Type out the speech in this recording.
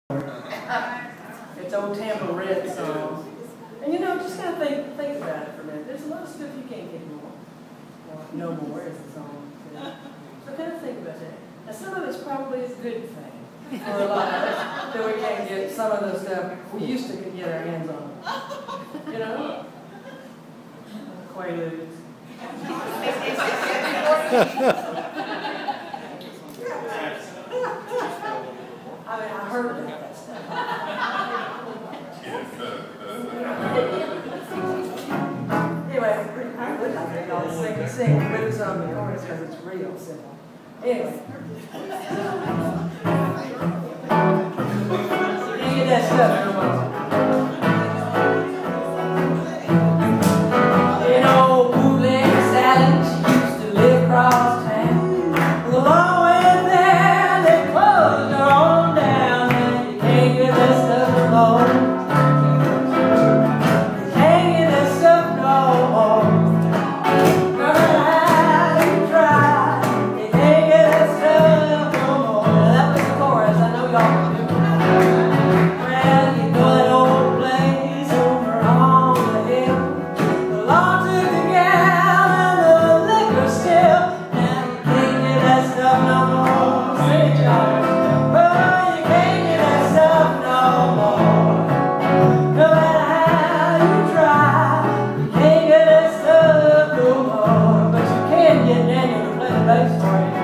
It's old Tampa Red song. And you know, just kind of think about it for a minute. There's a lot of stuff you can't get more. Or no more is the song. So kind of think about that. Now some of it's probably a good thing for a lot of us that we can't get some of the stuff we used to could get our hands on. You know? Quaaludes. I mean, I heard about that stuff. Anyway, I would like to y'all sing blues on the chorus because it's real simple. Anyway. You get that stuff in a moment. You know, bootleg salad, she used to live across town. Well, long way there, they closed her on down, and you can't get that stuff no more. You can't get that stuff no more. No matter how you try, you can't get that stuff no more. Now, that was the chorus, I know y'all can do it. Well, you know that old place over on the hill. The law took the gal and the liquor still. Now you can't get that stuff no more. Say it, y'all. Oh, you can't get that stuff no more. No matter how you try, you can't get that stuff no more. But you can get Daniel to play the bass for you.